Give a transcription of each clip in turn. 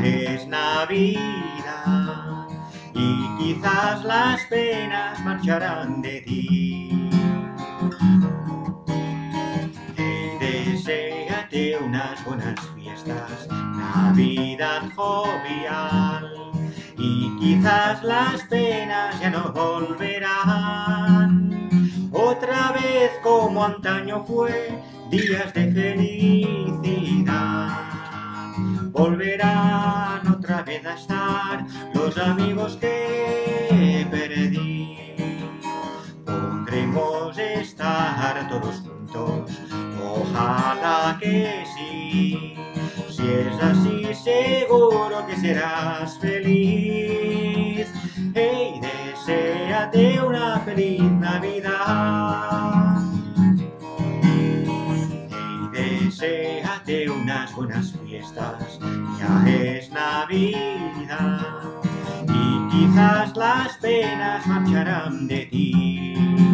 es Navidad y quizás las penas marcharán de ti. Deséate unas buenas fiestas, Navidad jovial, y quizás las penas ya no volverán. Otra vez como antaño fue, días de felicidad. Volverán otra vez a estar los amigos que perdí. Podremos estar todos juntos, ojalá que sí. Si es así, seguro que serás feliz. Hey, deséate una feliz Navidad. Hey, deséate unas buenas fiestas, ya es Navidad y quizás las penas marcharán de ti.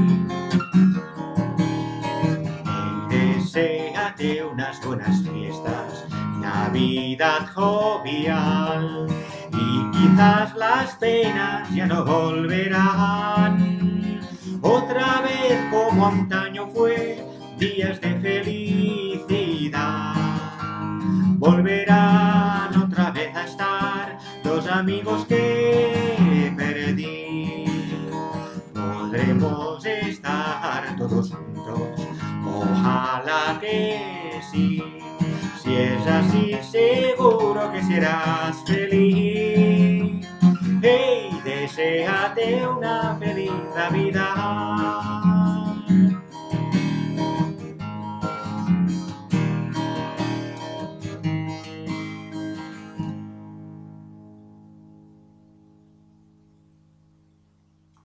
Deséate unas buenas fiestas, Navidad jovial, y quizás las penas ya no volverán. Otra vez como antaño fue, días de felicidad. Volverán otra vez a estar los amigos que perdí. Podremos estar todos juntos, ojalá que sí. Si es así, seguro que serás feliz. Hey, deséate una feliz Navidad.